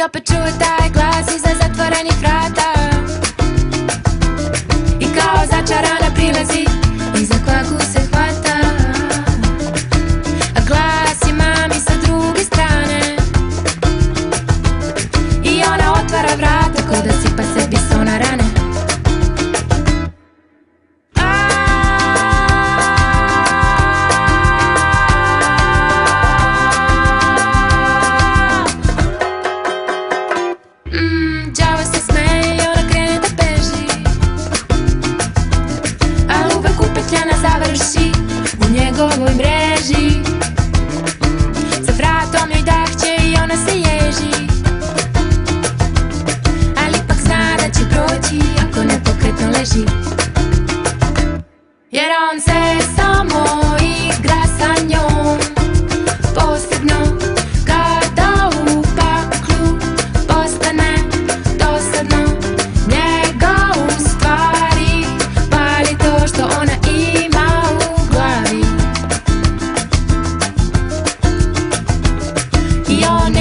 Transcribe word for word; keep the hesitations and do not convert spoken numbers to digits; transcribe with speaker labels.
Speaker 1: I opet čuje taj glas iza zatvorenih vrata I kao začarana prilazi I za kvaku se hvata A glas je mami sa druge strane I ona otvara vrata ko da sipa sebi so na rane Đavo se smeje I ona krene da beži A uvek upetljana završi U njegovoj mreži Za vratom joj dahće I ona se ježi Ali ipak zna da će proći Ako nepokretno leži Jer on se samo igra sa njom Posebno kada u paklu postane dosadno Njega u stvari pali to što ona ima u glavi I on